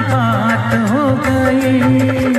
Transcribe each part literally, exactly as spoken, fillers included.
बात हो गई।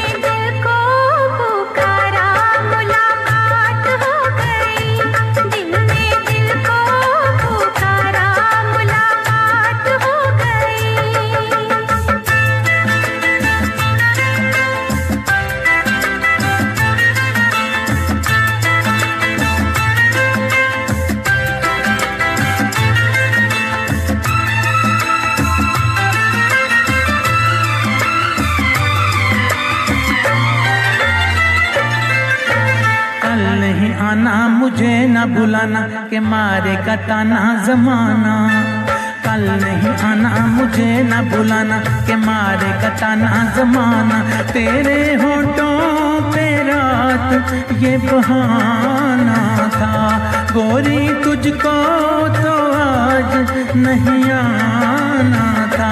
आना मुझे न बुलाना के मारे का ताना जमाना। कल नहीं आना मुझे न बुलाना के मारे का ताना जमाना। तेरे होठों पे रात ये बहाना था। गोरी तुझको तो आज नहीं आना था।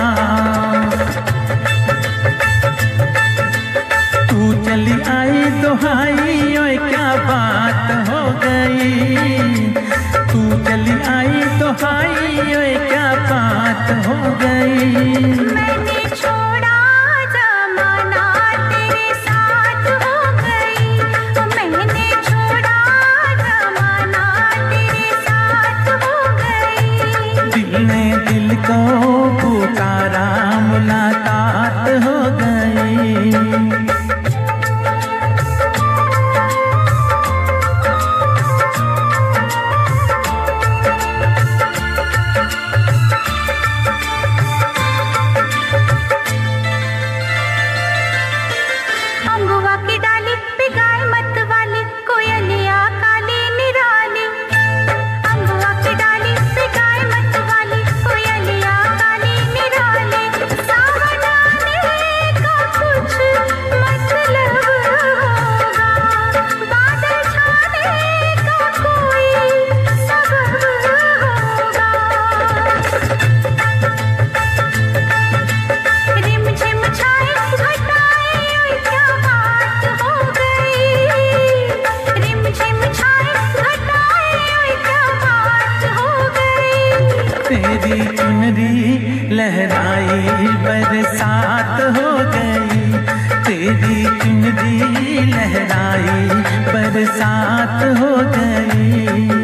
तू चली आई दुहाई ओए क्या बात हो गई। तू चली आई दुहाई ओए क्या बात हो गई। मैंने छोड़ा जमाना तेरे साथ हो गई। मैंने छोड़ा जमाना तेरे साथ हो गई। दिल ने दिल को पुकारा मुलाकात हो गई। तेरी चुनरी लहराई बरसात हो गई। तेरी चुनरी लहराई बरसात हो गई।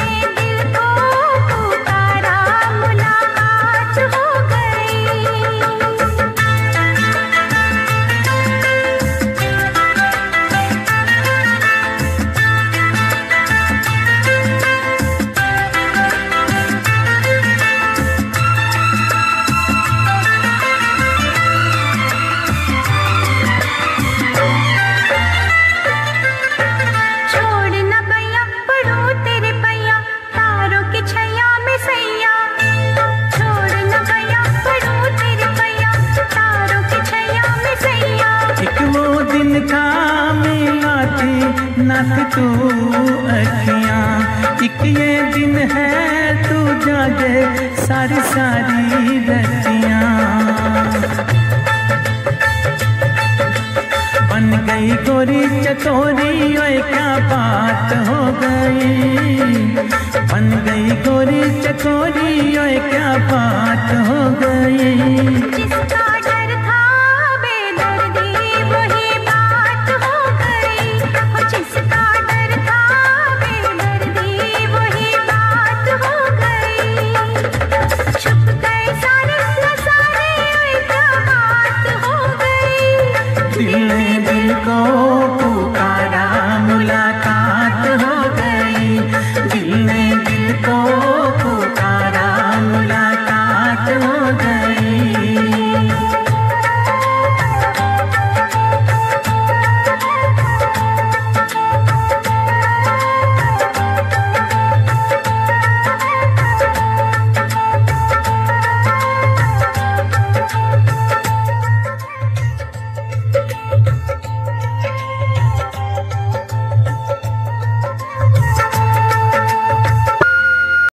नाथ तू अखियाँ एक ये दिन है तू जागे सारी सारी रतियाँ। बन गई गोरी चकोरी ओए क्या बात हो गई। बन गई गोरी चकोरी ओए क्या बात हो गई।